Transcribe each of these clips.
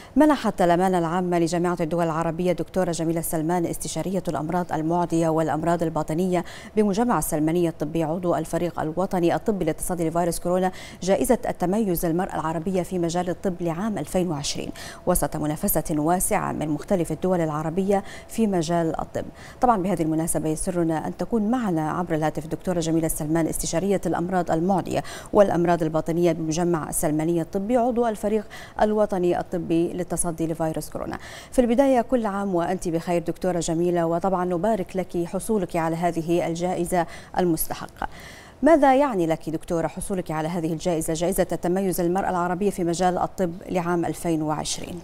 منحت الأمانة العامة لجامعة الدول العربية دكتورة جميلة سلمان استشارية الأمراض المعدية والأمراض الباطنية بمجمع السلمانية الطبي عضو الفريق الوطني الطبي للتصدي لفيروس كورونا جائزة التميز للمرأة العربية في مجال الطب لعام 2020 وسط منافسة واسعة من مختلف الدول العربية في مجال الطب. طبعا بهذه المناسبة يسرنا أن تكون معنا عبر الهاتف دكتورة جميلة سلمان استشارية الأمراض المعدية والأمراض الباطنية بمجمع السلمانية الطبي عضو الفريق الوطني الطبي للتصدي لفيروس كورونا. في البداية كل عام وأنت بخير دكتورة جميلة، وطبعا نبارك لك حصولك على هذه الجائزة المستحقة. ماذا يعني لك دكتورة حصولك على هذه الجائزة، جائزة التميز للمرأة العربية في مجال الطب لعام 2020؟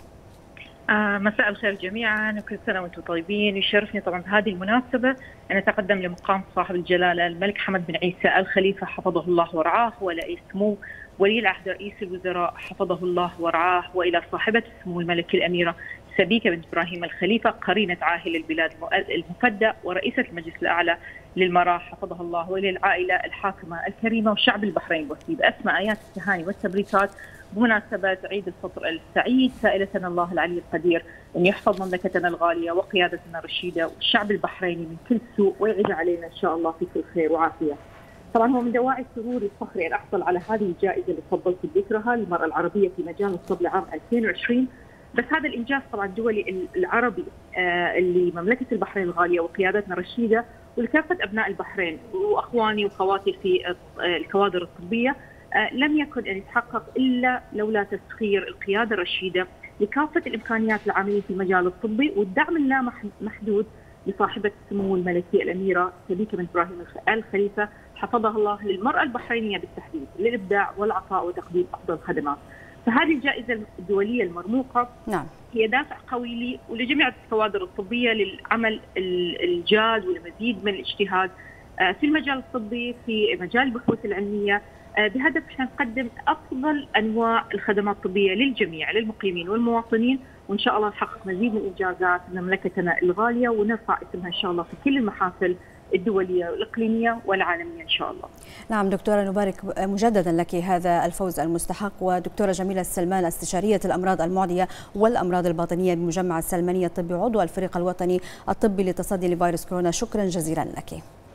مساء الخير جميعا وكل سنة وانتم طيبين. يشرفني طبعا بهذه المناسبة أن أتقدم لمقام صاحب الجلالة الملك حمد بن عيسى الخليفة حفظه الله ورعاه، ولأي سمو ولي العهد رئيس الوزراء حفظه الله ورعاه، وإلى صاحبة السمو الملك الأميرة سبيكة بنت إبراهيم الخليفة قرينة عاهل البلاد المفدى ورئيسة المجلس الأعلى للمرأة حفظها الله، وإلى العائلة الحاكمة الكريمة وشعب البحرين الوسيم بأسمى آيات التهاني والتبريكات بمناسبة عيد الفطر السعيد، سائلة الله العلي القدير أن يحفظ مملكتنا الغالية وقيادتنا الرشيدة والشعب البحريني من كل سوء ويعيد علينا إن شاء الله في كل خير وعافية. طبعا هو من دواعي سروري الفخر أن أحصل على هذه الجائزة اللي تفضلت بذكرها للمرأة العربية في مجال الطب لعام 2020. بس هذا الإنجاز طبعا الدولي العربي اللي مملكة البحرين الغالية وقيادتنا الرشيدة ولكافة أبناء البحرين وأخواني وخواتي في الكوادر الطبية لم يكن أن يتحقق إلا لولا تسخير القيادة الرشيدة لكافة الإمكانيات العاملين في المجال الطبي والدعم اللامحدود لصاحبة السمو الملكية الأميرة سبيكة بنت إبراهيم الخليفة حفظها الله للمرأة البحرينية بالتحديد للإبداع والعطاء وتقديم أفضل خدمات. فهذه الجائزة الدولية المرموقة هي دافع قوي لي ولجميع الكوادر الطبية للعمل الجاد والمزيد من الاجتهاد في المجال الطبي في مجال البحوث العلمية بهدف احنا نقدم افضل انواع الخدمات الطبيه للجميع للمقيمين والمواطنين، وان شاء الله نحقق مزيد من انجازات مملكتنا الغاليه ونرفع اسمها ان شاء الله في كل المحافل الدوليه والاقليميه والعالميه ان شاء الله. نعم دكتوره، نبارك مجددا لك هذا الفوز المستحق. ودكتوره جميله سلمان استشاريه الامراض المعديه والامراض الباطنيه بمجمع السلمانيه الطبي عضو الفريق الوطني الطبي للتصدي لفيروس كورونا، شكرا جزيلا لك.